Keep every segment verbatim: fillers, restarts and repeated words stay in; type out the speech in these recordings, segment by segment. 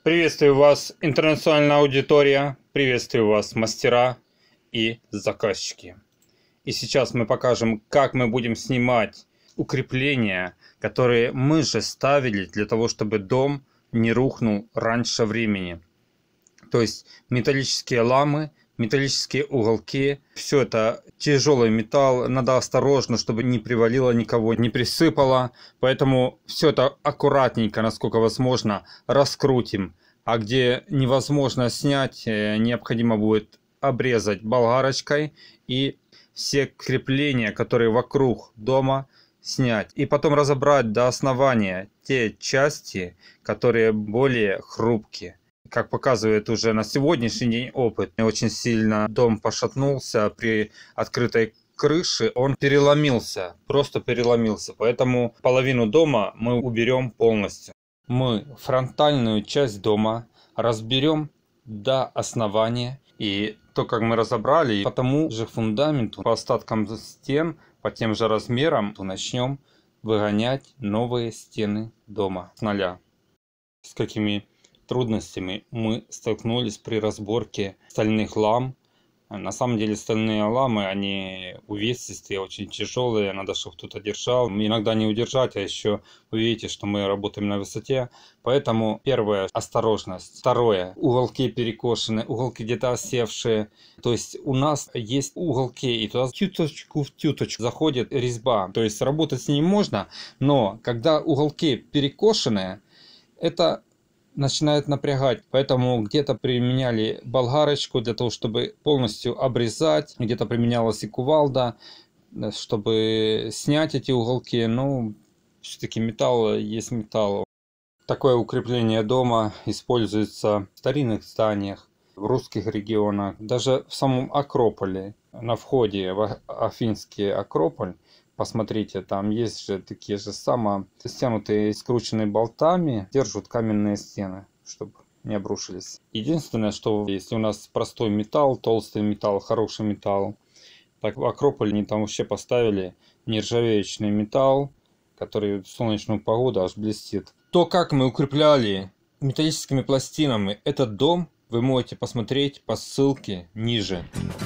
Приветствую вас, интернациональная аудитория, приветствую вас, мастера и заказчики. И сейчас мы покажем, как мы будем снимать укрепления, которые мы же ставили для того, чтобы дом не рухнул раньше времени. То есть металлические ламы, металлические уголки, все это тяжелый металл, надо осторожно, чтобы не привалило никого, не присыпало. Поэтому все это аккуратненько, насколько возможно, раскрутим. А где невозможно снять, необходимо будет обрезать болгарочкой и все крепления, которые вокруг дома, снять. И потом разобрать до основания те части, которые более хрупкие. Как показывает уже на сегодняшний день опыт, очень сильно дом пошатнулся при открытой крыше, он переломился, просто переломился. Поэтому половину дома мы уберем полностью. Мы фронтальную часть дома разберем до основания. И то, как мы разобрали, по тому же фундаменту, по остаткам стен, по тем же размерам, то начнем выгонять новые стены дома с нуля. С какими трудностями мы столкнулись при разборке стальных лам. На самом деле стальные ламы, они увесистые, очень тяжелые, надо, чтобы кто-то держал. Иногда не удержать, а еще вы видите, что мы работаем на высоте. Поэтому первое – осторожность. Второе – уголки перекошены, уголки где-то осевшие. То есть у нас есть уголки, и туда тюточку в тюточку заходит резьба. То есть работать с ним можно, но когда уголки перекошенные, это начинает напрягать, поэтому где-то применяли болгарочку для того, чтобы полностью обрезать, где-то применялась и кувалда, чтобы снять эти уголки. Ну, все-таки металл есть металл. Такое укрепление дома используется в старинных зданиях, в русских регионах, даже в самом Акрополе, на входе в Афинский Акрополь. Посмотрите, там есть же такие же самые стянутые, скрученные болтами, держат каменные стены, чтобы не обрушились. Единственное, что если у нас простой металл, толстый металл, хороший металл, так в Акрополе они там вообще поставили нержавеечный металл, который в солнечную погоду аж блестит. То, как мы укрепляли металлическими пластинами этот дом, вы можете посмотреть по ссылке ниже.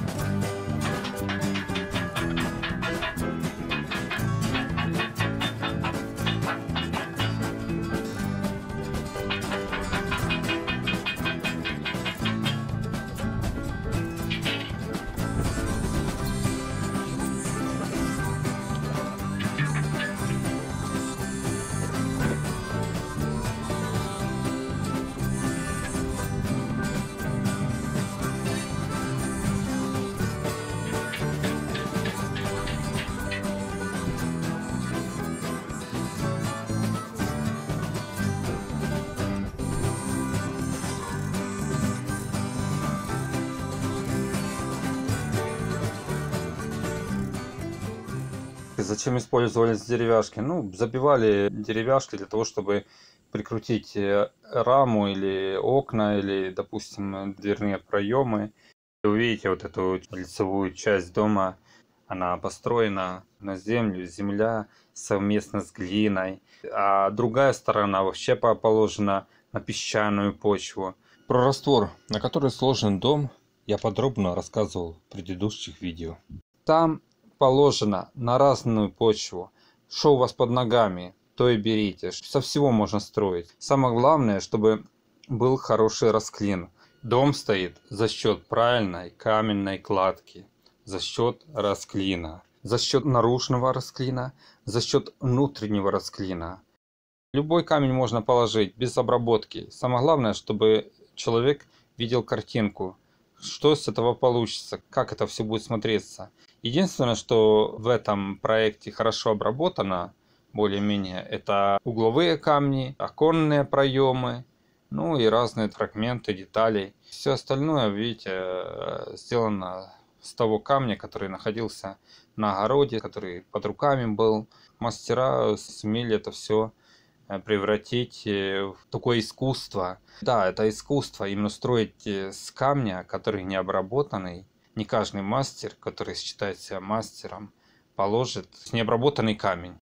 Зачем использовались деревяшки? Ну, забивали деревяшки для того, чтобы прикрутить раму или окна, или, допустим, дверные проемы. Вы видите вот эту лицевую часть дома, она построена на землю, земля совместно с глиной, а другая сторона вообще положена на песчаную почву. Про раствор, на который сложен дом, я подробно рассказывал в предыдущих видео. Там положено на разную почву. Что у вас под ногами, то и берите. Со всего можно строить. Самое главное, чтобы был хороший расклин. Дом стоит за счет правильной каменной кладки, за счет расклина, за счет наружного расклина, за счет внутреннего расклина. Любой камень можно положить без обработки. Самое главное, чтобы человек видел картинку. Что с этого получится, как это все будет смотреться. Единственное, что в этом проекте хорошо обработано, более-менее, это угловые камни, оконные проемы, ну и разные фрагменты деталей. Все остальное, видите, сделано с того камня, который находился на огороде, который под руками был. Мастера сумели это все превратить в такое искусство. Да, это искусство, именно строить с камня, который не обработанный. Не каждый мастер, который считает себя мастером, положит необработанный камень.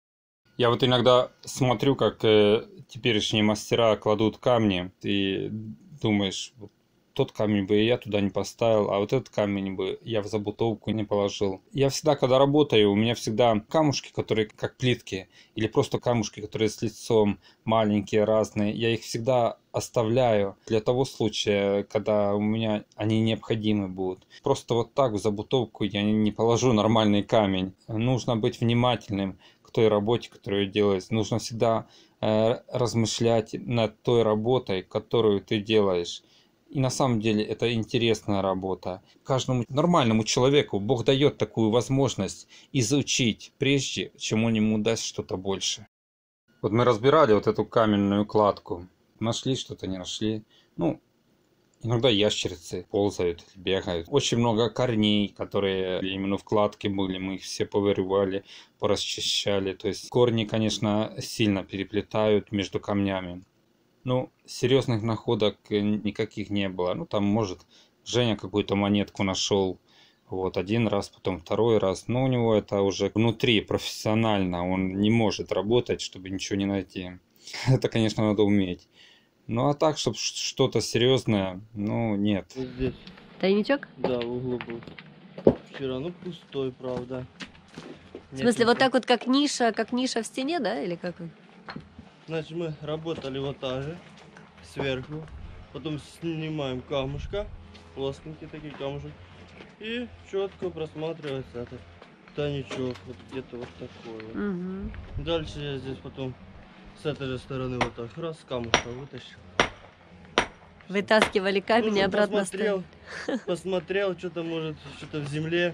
Я вот иногда смотрю, как э, теперешние мастера кладут камни, и думаешь, вот тот камень бы я туда не поставил, а вот этот камень бы я в забутовку не положил. Я всегда, когда работаю, у меня всегда камушки, которые как плитки, или просто камушки, которые с лицом маленькие, разные, я их всегда оставляю для того случая, когда у меня они необходимы будут. Просто вот так в забутовку я не положу нормальный камень. Нужно быть внимательным к той работе, которую делаешь. Нужно всегда э, размышлять над той работой, которую ты делаешь. И на самом деле это интересная работа. Каждому нормальному человеку Бог дает такую возможность изучить, прежде чем он ему даст что-то больше. Вот мы разбирали вот эту каменную кладку. Нашли что-то, не нашли. Ну, иногда ящерицы ползают, бегают. Очень много корней, которые именно в кладке были. Мы их все повырывали, порасчищали. То есть корни, конечно, сильно переплетают между камнями. Ну, серьезных находок никаких не было. Ну, там, может, Женя какую-то монетку нашел. Вот, один раз, потом второй раз. Но у него это уже внутри, профессионально. Он не может работать, чтобы ничего не найти. Это, конечно, надо уметь. Ну, а так, чтобы что-то серьезное, ну, нет. Вот здесь. Тайничок? Да, в углу был. Вчера, ну, пустой, правда. В смысле, вот так вот, как ниша, как ниша в стене, да, или как? Значит, мы работали вот так же, сверху. Потом снимаем камушка, плоскенький такие камушек. И четко просматривается этот тайничок, вот где-то вот такой вот. Угу. Дальше я здесь потом с этой же стороны вот так раз камушка вытащил. Вытаскивали камень Ну, и обратно посмотрел, ставили. посмотрел, что-то может, что-то в земле.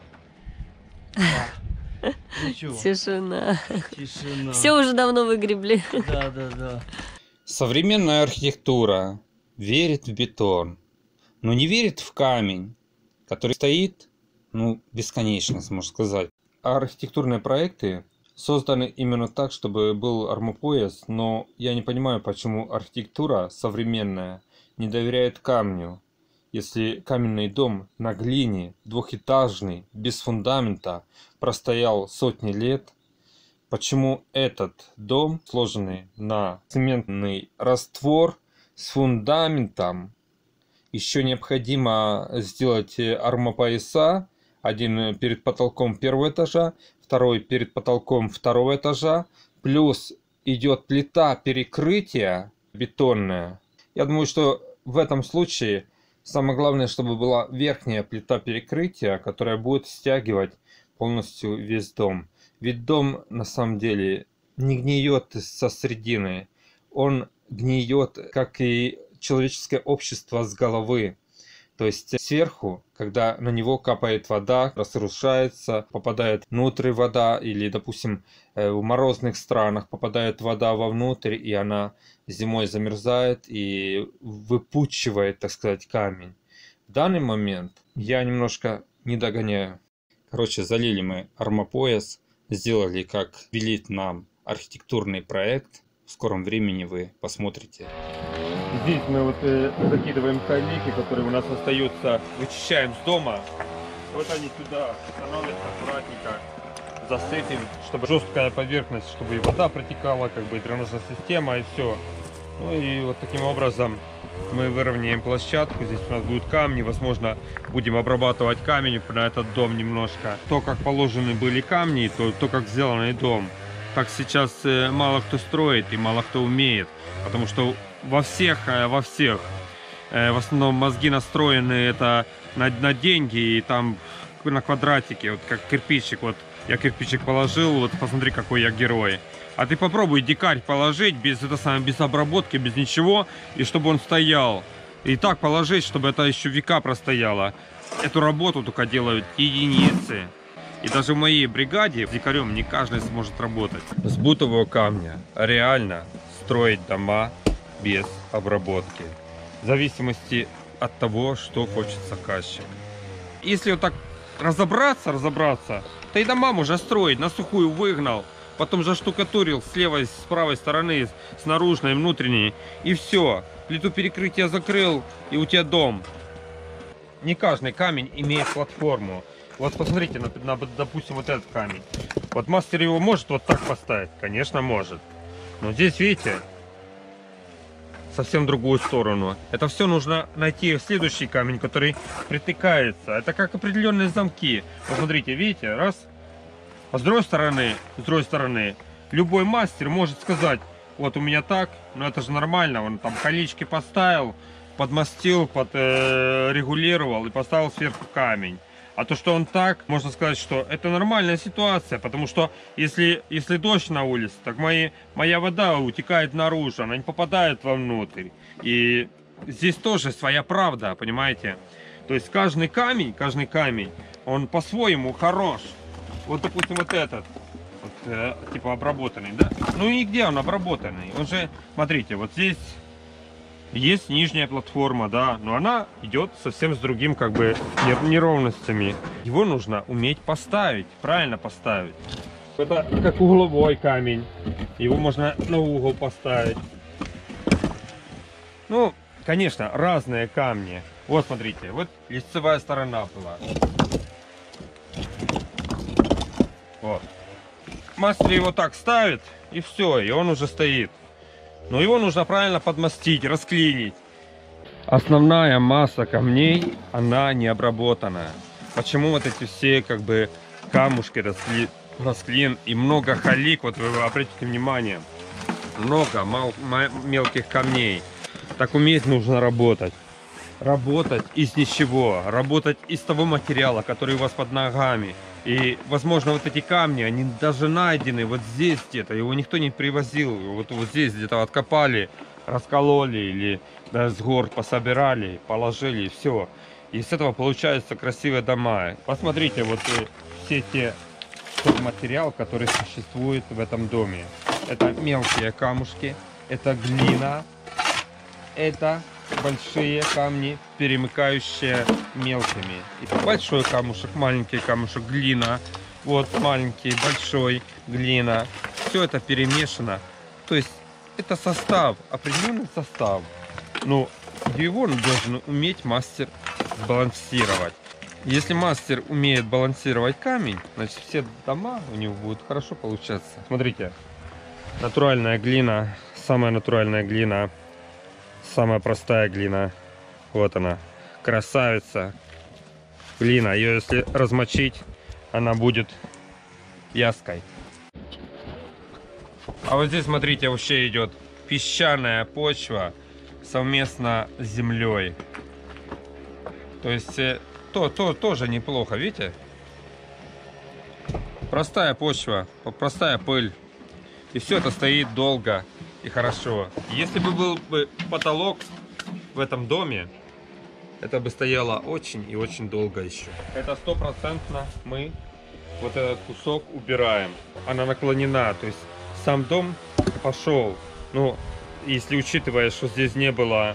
А, ничего. Тишина. Тишина. Все уже давно выгребли. Да, да, да. Современная архитектура верит в бетон, но не верит в камень, который стоит, ну, бесконечно, можно сказать. А архитектурные проекты созданы именно так, чтобы был армопояс, но я не понимаю, почему архитектура современная не доверяет камню. Если каменный дом на глине, двухэтажный, без фундамента, простоял сотни лет, почему этот дом, сложенный на цементный раствор с фундаментом, еще необходимо сделать армопояса, один перед потолком первого этажа, второй перед потолком второго этажа, плюс идет плита перекрытия бетонная. Я думаю, что в этом случае самое главное, чтобы была верхняя плита перекрытия, которая будет стягивать полностью весь дом. Ведь дом на самом деле не гниет со средины, он гниет, как и человеческое общество, с головы. То есть сверху, когда на него капает вода, разрушается, попадает внутрь вода, или, допустим, в морозных странах попадает вода вовнутрь, и она зимой замерзает и выпучивает, так сказать, камень. В данный момент я немножко не догоняю. Короче, залили мы армопояс, сделали, как велит нам архитектурный проект. В скором времени вы посмотрите. Здесь мы вот э, закидываем камейки, которые у нас остаются, вычищаем с дома. Вот они сюда становятся аккуратненько, засыпем, чтобы жесткая поверхность, чтобы и вода протекала, как бы и дренажная система, и все. Ну и вот таким образом мы выровняем площадку. Здесь у нас будут камни, возможно, будем обрабатывать камень на этот дом немножко. То, как положены были камни, то, то как сделанный дом. Так сейчас э, мало кто строит и мало кто умеет, потому что во всех, во всех, в основном мозги настроены это на, на деньги и там на квадратике, вот как кирпичик. Вот я кирпичик положил, вот посмотри, какой я герой. А ты попробуй дикарь положить без, это самое, без обработки, без ничего, и чтобы он стоял. И так положить, чтобы это еще века простояло. Эту работу только делают единицы. И даже в моей бригаде дикарем не каждый сможет работать. С бутового камня реально строить дома без обработки, в зависимости от того, что хочет заказчик. Если вот так разобраться, разобраться, то и дома можно строить, на сухую выгнал, потом заштукатурил с левой, с правой стороны, с наружной, внутренней, и все. Плиту перекрытия закрыл, и у тебя дом. Не каждый камень имеет платформу. Вот посмотрите, на, на, допустим, вот этот камень. Вот мастер его может вот так поставить? Конечно, может. Но здесь, видите, совсем другую сторону. Это все нужно найти в следующий камень, который притыкается. Это как определенные замки. Посмотрите, видите, раз. А с другой стороны, с другой стороны, любой мастер может сказать, вот у меня так, но это же нормально. Он там колечки поставил, подмастил, подрегулировал и поставил сверху камень. А то, что он так, можно сказать, что это нормальная ситуация, потому что если, если дождь на улице, так мои, моя вода утекает наружу, она не попадает вовнутрь. И здесь тоже своя правда, понимаете? То есть каждый камень, каждый камень, он по-своему хорош. Вот, допустим, вот этот, вот, э, типа обработанный, да? Ну и где он обработанный? Он же, смотрите, вот здесь... Есть нижняя платформа, да, но она идет совсем с другим, как бы, неровностями. Его нужно уметь поставить, правильно поставить. Это как угловой камень. Его можно на угол поставить. Ну, конечно, разные камни. Вот, смотрите, вот лицевая сторона была. Вот. Мастер его так ставит, и все, и он уже стоит. Но его нужно правильно подмастить, расклинить. Основная масса камней, она не обработанная. Почему вот эти все, как бы, камушки, раскли... расклин и много халик, вот вы обратите внимание, много мал... мелких камней. Так уметь нужно работать. Работать из ничего, работать из того материала, который у вас под ногами. И, возможно, вот эти камни, они даже найдены вот здесь где-то, его никто не привозил. Вот, вот здесь где-то откопали, раскололи или да, с гор пособирали, положили, и все. И с этого получаются красивые дома. Посмотрите, вот все те тот материал, который существует в этом доме. Это мелкие камушки, это глина, это большие камни, перемыкающие мелкими. И большой камушек, маленький камушек, глина. Вот маленький, большой, глина. Все это перемешано. То есть это состав, определенный состав. Но его должен уметь мастер балансировать. Если мастер умеет балансировать камень, значит все дома у него будут хорошо получаться. Смотрите, натуральная глина, самая натуральная глина. Самая простая глина. Вот она. Красавица. Глина. Ее если размочить, она будет вязкой. А вот здесь, смотрите, вообще идет песчаная почва совместно с землей. То есть, то, то тоже неплохо, видите? Простая почва, простая пыль. И все это стоит долго и хорошо. Если бы был бы потолок в этом доме, это бы стояло очень и очень долго еще. Это стопроцентно мы вот этот кусок убираем. Она наклонена, то есть сам дом пошел. Ну, если учитывая, что здесь не было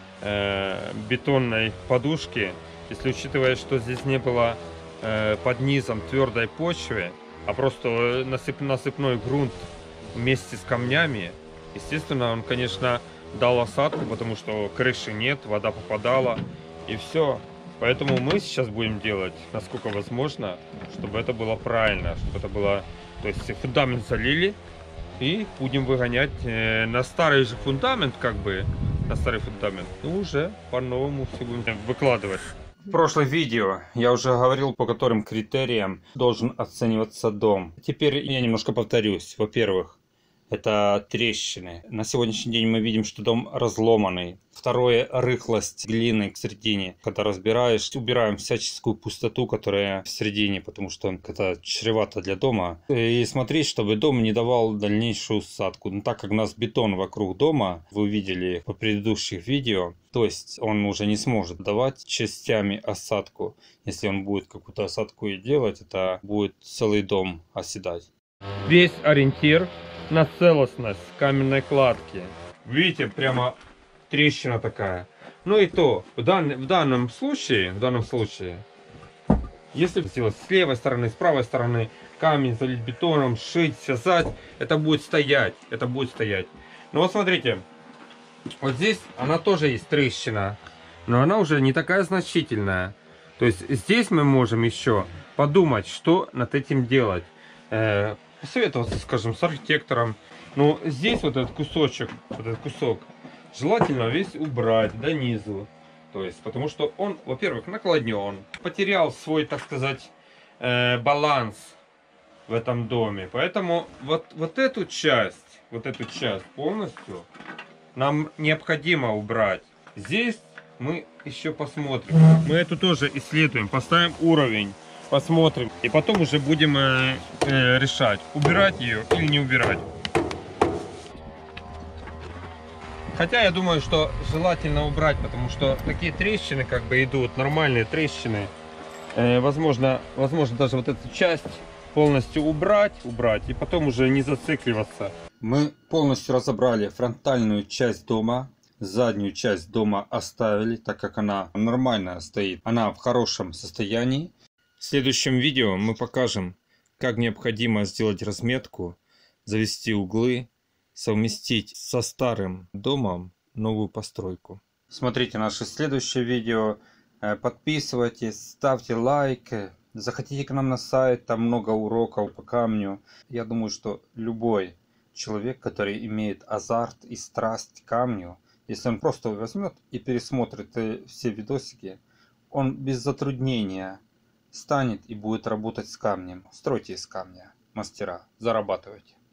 э, бетонной подушки, если учитывая, что здесь не было э, под низом твердой почвы, а просто насып, насыпной грунт вместе с камнями, естественно, он, конечно, дал осадку, потому что крыши нет, вода попадала, и все. Поэтому мы сейчас будем делать, насколько возможно, чтобы это было правильно, чтобы это было... То есть фундамент залили, и будем выгонять э, на старый же фундамент, как бы, на старый фундамент, и уже по-новому все будем выкладывать. В прошлом видео я уже говорил, по которым критериям должен оцениваться дом. Теперь я немножко повторюсь. Во-первых, это трещины. На сегодняшний день мы видим, что дом разломанный. Второе, рыхлость глины в середине. Когда разбираешь, убираем всяческую пустоту, которая в середине, потому что это чревато для дома. И смотреть, чтобы дом не давал дальнейшую усадку. Но так как у нас бетон вокруг дома, вы видели по предыдущих видео, то есть он уже не сможет давать частями осадку. Если он будет какую-то осадку и делать, это будет целый дом оседать. Весь ориентир на целостность каменной кладки. Видите, прямо трещина такая. Ну и то, в, дан, в данном случае, в данном случае, если сделать с левой стороны, с правой стороны, камень залить бетоном, сшить, связать, это будет стоять, это будет стоять. Ну вот смотрите, вот здесь она тоже есть трещина, но она уже не такая значительная. То есть здесь мы можем еще подумать, что над этим делать. э, посоветоваться, скажем, с архитектором. Но здесь вот этот кусочек, вот этот кусок, желательно весь убрать до низу. То есть, потому что он, во-первых, наклонен, потерял свой, так сказать, э, баланс в этом доме. Поэтому вот, вот эту часть, вот эту часть полностью нам необходимо убрать. Здесь мы еще посмотрим. Мы эту тоже исследуем, поставим уровень, посмотрим. И потом уже будем э, э, решать, убирать ее или не убирать. Хотя я думаю, что желательно убрать, потому что такие трещины как бы идут, нормальные трещины. Э, возможно, возможно даже вот эту часть полностью убрать, убрать и потом уже не зацикливаться. Мы полностью разобрали фронтальную часть дома. Заднюю часть дома оставили, так как она нормально стоит. Она в хорошем состоянии. В следующем видео мы покажем, как необходимо сделать разметку, завести углы, совместить со старым домом новую постройку. Смотрите наше следующее видео. Подписывайтесь, ставьте лайк. Заходите к нам на сайт, там много уроков по камню. Я думаю, что любой человек, который имеет азарт и страсть к камню, если он просто возьмет и пересмотрит все видосики, он без затруднения станет и будет работать с камнем. Стройте из камня, мастера, зарабатывайте.